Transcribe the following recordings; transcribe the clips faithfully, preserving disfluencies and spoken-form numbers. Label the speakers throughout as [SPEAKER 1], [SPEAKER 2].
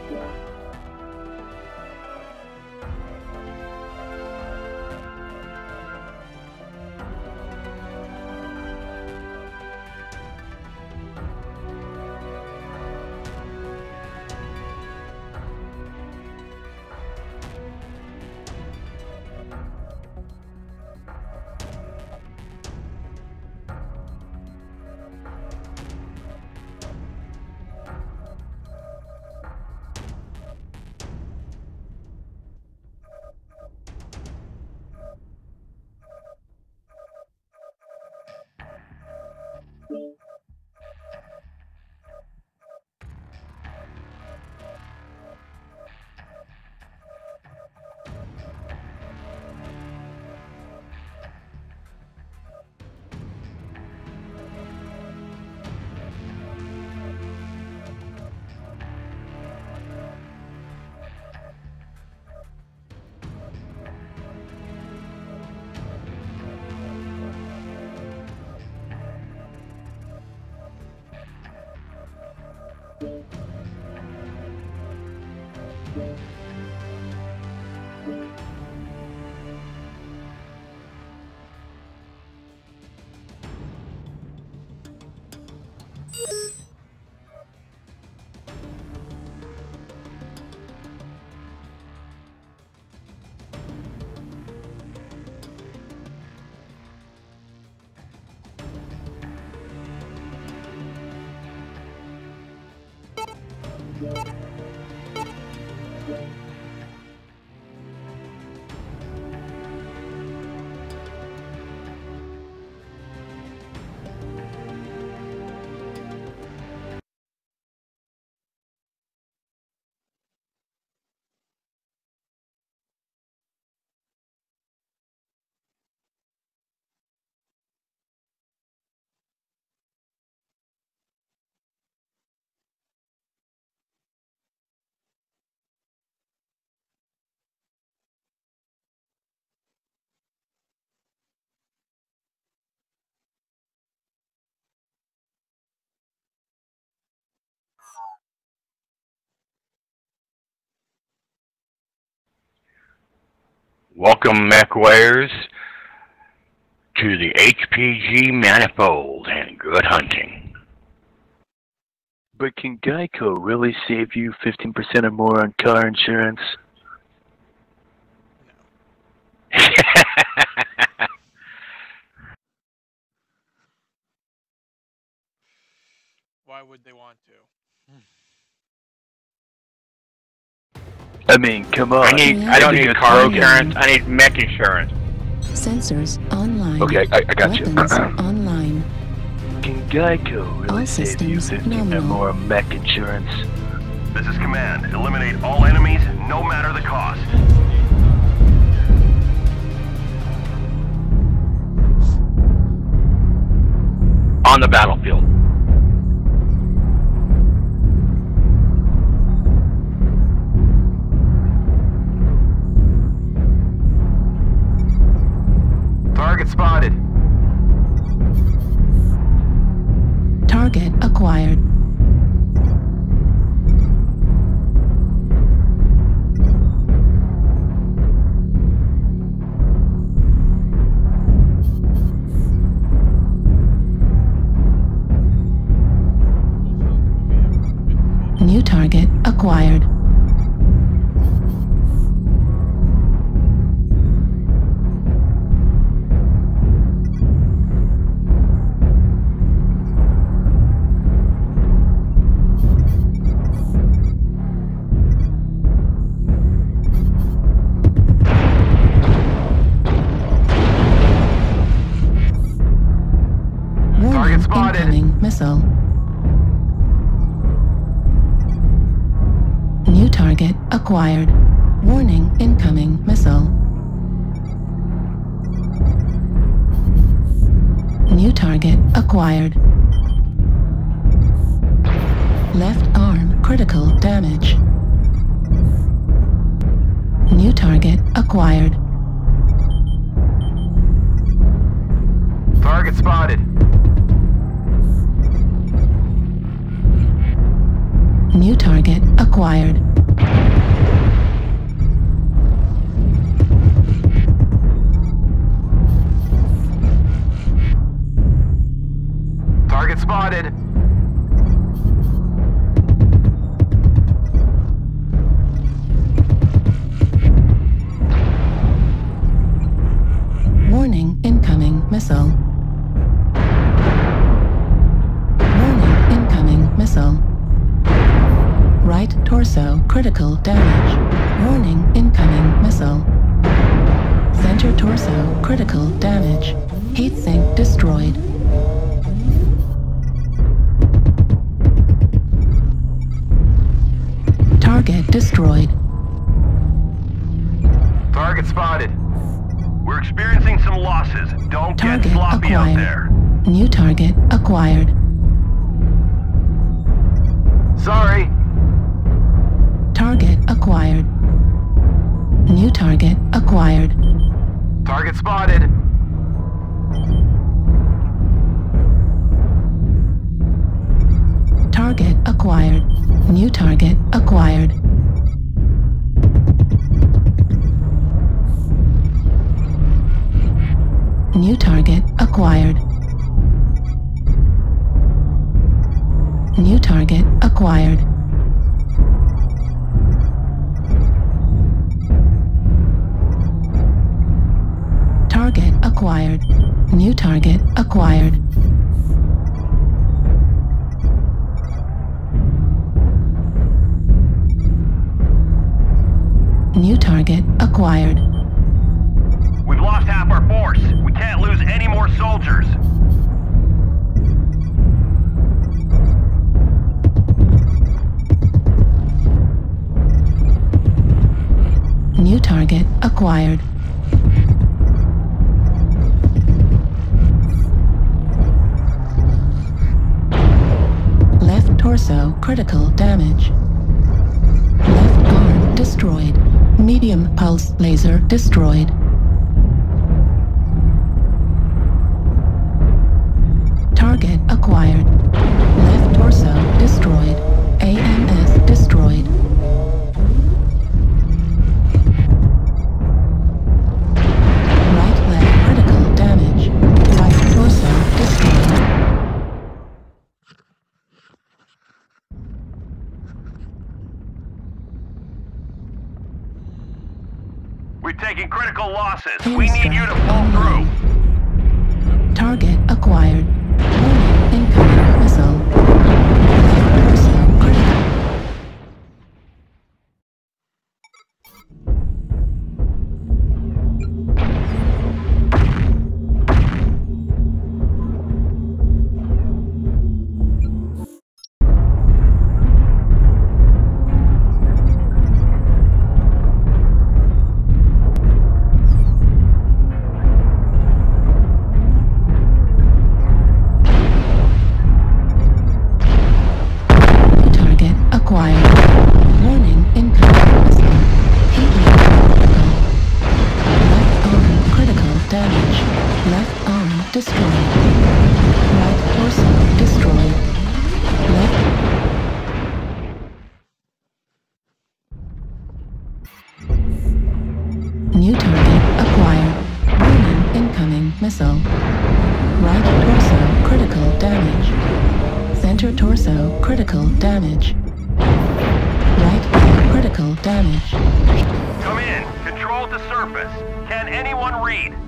[SPEAKER 1] Welcome, MechWarriors, to the H P G Manifold, and good hunting.
[SPEAKER 2] But can Geico really save you fifteen percent or more on car insurance?
[SPEAKER 3] No. Why would they want to?
[SPEAKER 2] I mean, come on.
[SPEAKER 1] I need. I don't need car insurance. I need mech insurance.
[SPEAKER 4] Sensors online.
[SPEAKER 2] Okay, I, I got you.
[SPEAKER 4] Online.
[SPEAKER 2] Can Geico really
[SPEAKER 4] All
[SPEAKER 2] save you
[SPEAKER 4] systems
[SPEAKER 2] fifteen or
[SPEAKER 4] nominal.
[SPEAKER 2] more on mech insurance?
[SPEAKER 5] This is Command. Eliminate all enemies, no matter the cost.
[SPEAKER 1] On the battlefield.
[SPEAKER 5] Target spotted.
[SPEAKER 4] Target acquired. New target acquired.
[SPEAKER 5] Target spotted.
[SPEAKER 4] Incoming missile. New target acquired. Warning, incoming missile. New target acquired. Left arm critical damage. New target acquired.
[SPEAKER 5] Target spotted.
[SPEAKER 4] New target acquired. acquired.
[SPEAKER 5] Target spotted.
[SPEAKER 4] Warning, incoming missile. Warning, incoming missile. Right torso, critical damage. Warning, incoming missile. Center torso, critical damage. Heat sink destroyed. Target destroyed.
[SPEAKER 5] Target spotted. We're experiencing some losses. Don't
[SPEAKER 4] Target
[SPEAKER 5] get sloppy out
[SPEAKER 4] acquired.
[SPEAKER 5] there.
[SPEAKER 4] New target acquired.
[SPEAKER 5] Sorry.
[SPEAKER 4] Target acquired. New target acquired.
[SPEAKER 5] Target spotted.
[SPEAKER 4] Target acquired. New target acquired. New target acquired. New target acquired. Target acquired. New target acquired. New target acquired.
[SPEAKER 5] We've lost half our force. We can't lose any more soldiers.
[SPEAKER 4] New target acquired. Left torso critical damage. Left arm destroyed. Medium pulse laser destroyed. Target acquired. Left torso destroyed. A M S destroyed. Right leg critical damage. Right torso destroyed.
[SPEAKER 5] We've taken critical losses. We need you to
[SPEAKER 4] Airstrike
[SPEAKER 5] pull through.
[SPEAKER 4] online. Target acquired. Warning, incoming missile. Left torso critical. New target acquired. Warning, incoming missile. Heat level critical. Left arm critical damage. Left arm destroyed. Right torso destroyed. Left. New target acquired. Warning, incoming missile. Right torso critical damage. Center torso critical damage. Right leg critical damage.
[SPEAKER 5] Come in. Control at the surface. Can anyone read?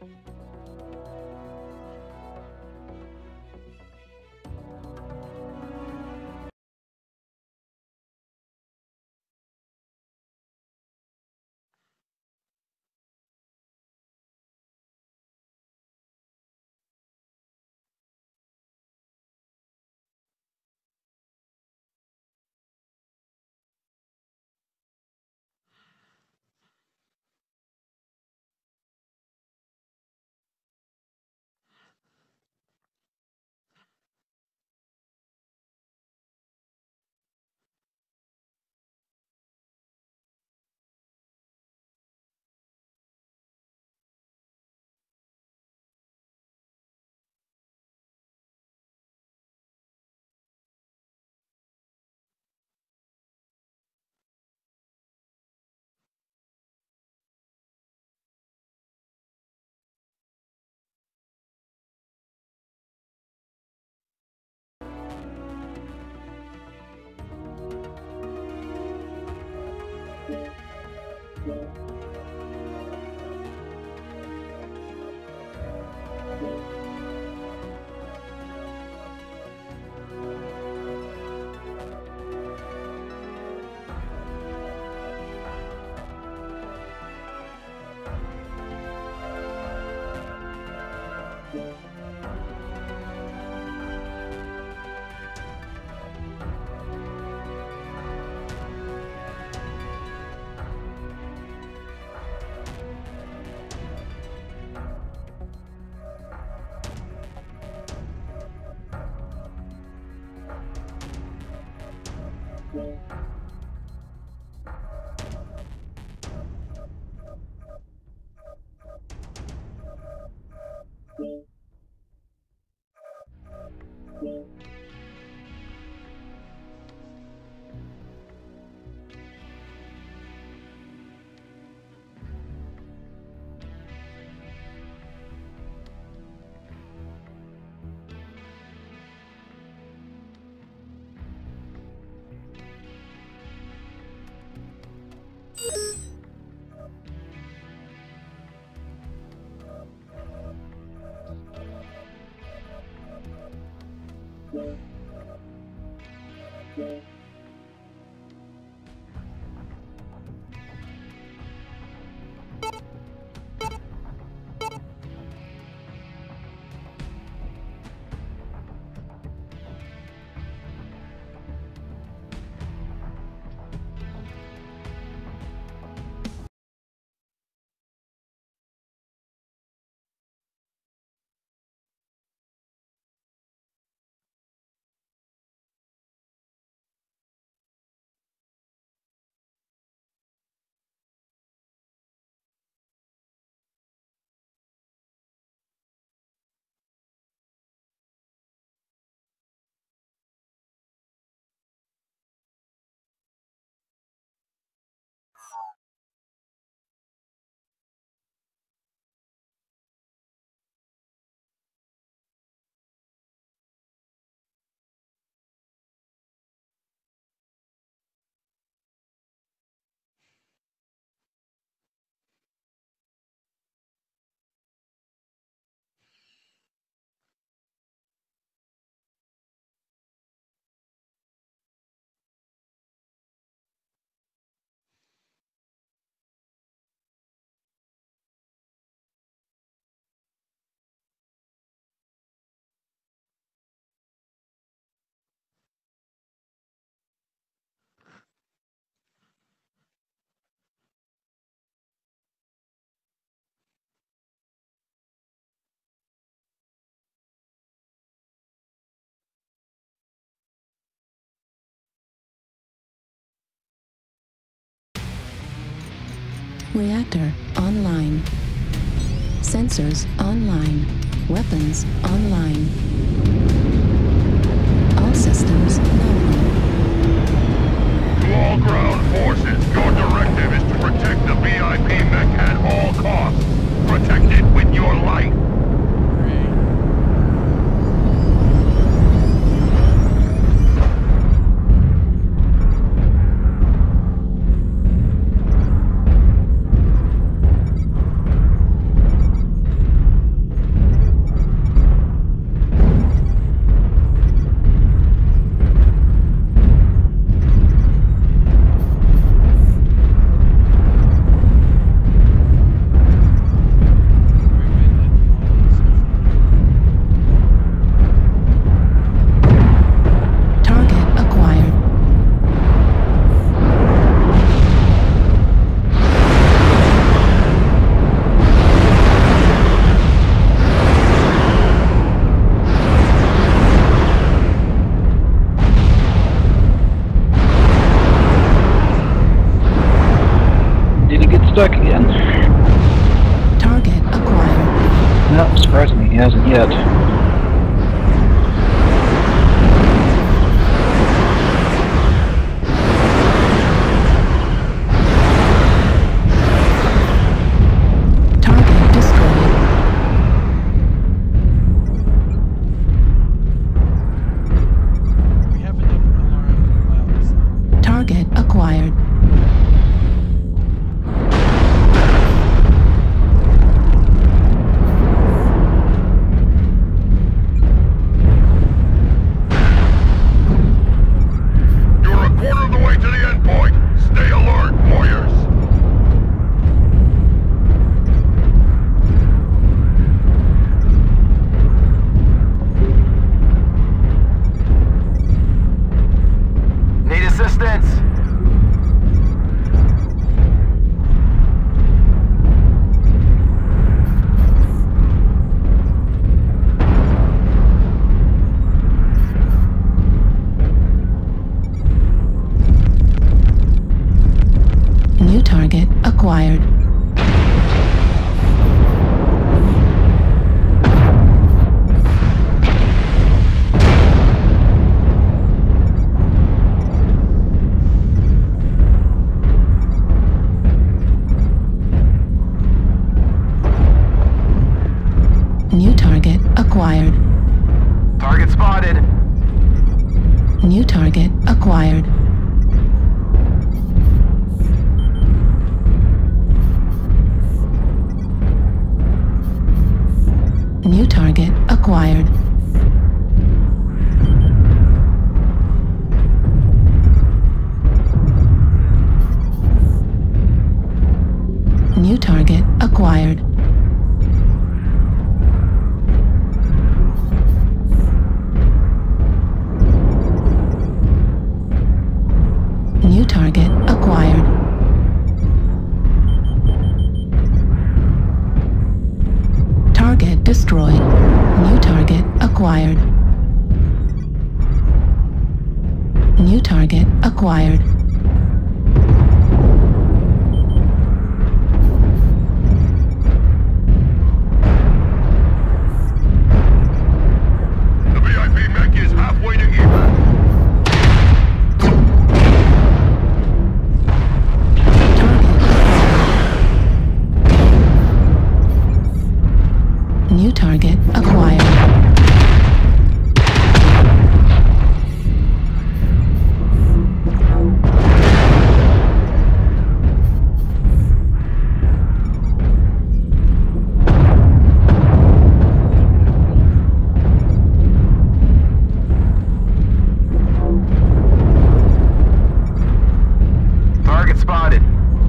[SPEAKER 4] Reactor online. Sensors online. Weapons online. All systems nominal.
[SPEAKER 5] To all ground forces, your directive is to protect the V I P mech at all costs. Protect it with your life.
[SPEAKER 6] surprised me, he hasn't yet.
[SPEAKER 4] Target destroyed.
[SPEAKER 3] We have enough alarm miles.
[SPEAKER 4] Target acquired.
[SPEAKER 5] You're a quarter of the way to the endpoint. Stay alert, warriors.
[SPEAKER 7] Need assistance?
[SPEAKER 4] New target acquired. New target acquired.
[SPEAKER 7] Target spotted.
[SPEAKER 4] New target acquired. New target acquired. New target acquired. New target acquired. Target destroyed. New target acquired. New target acquired.
[SPEAKER 5] The V I P mech is halfway to Eva.
[SPEAKER 4] New target acquired.
[SPEAKER 7] Target spotted.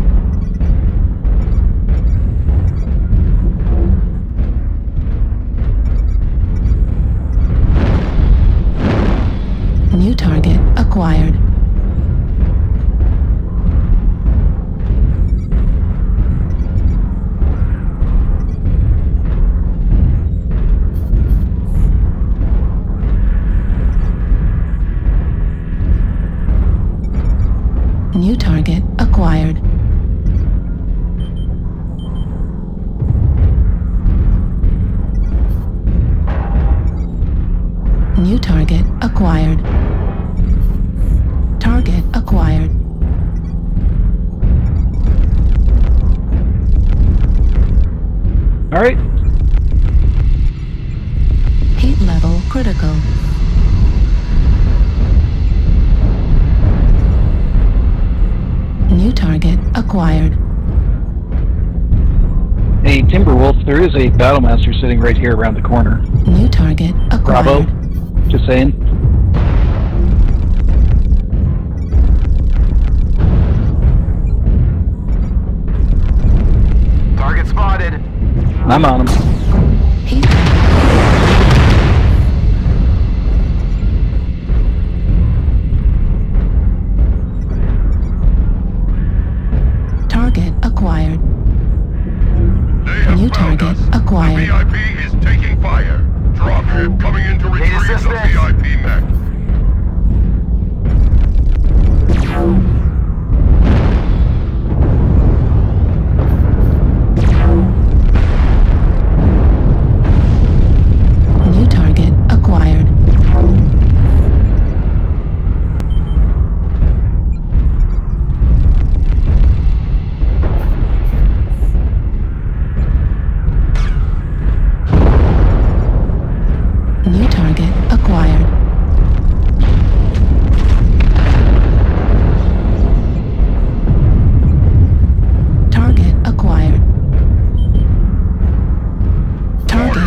[SPEAKER 4] New target acquired. New target acquired. New target acquired. Target acquired.
[SPEAKER 6] All right.
[SPEAKER 4] Heat level critical. New target acquired.
[SPEAKER 6] Hey, Timberwolf, there is a Battlemaster sitting right here around the corner.
[SPEAKER 4] New target acquired.
[SPEAKER 6] Bravo. Just saying.
[SPEAKER 7] Target spotted.
[SPEAKER 6] I'm on him.
[SPEAKER 4] Heat target acquired.
[SPEAKER 5] They have
[SPEAKER 4] New
[SPEAKER 5] found
[SPEAKER 4] target
[SPEAKER 5] us.
[SPEAKER 4] acquired.
[SPEAKER 5] The V I P is taking fire. Dropship coming in to retrieve the
[SPEAKER 7] assistance?
[SPEAKER 5] V I P mech.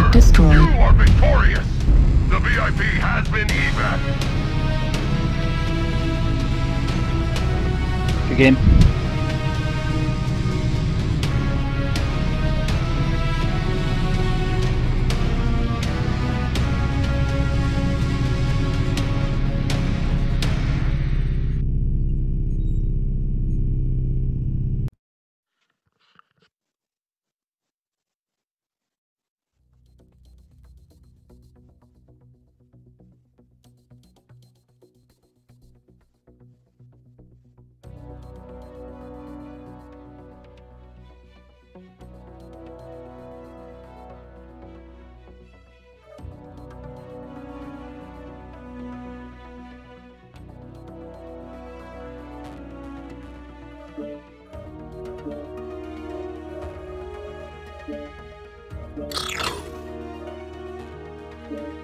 [SPEAKER 4] destroyed.
[SPEAKER 5] You are victorious! The V I P has been evac!
[SPEAKER 6] Good game.
[SPEAKER 4] Thank you.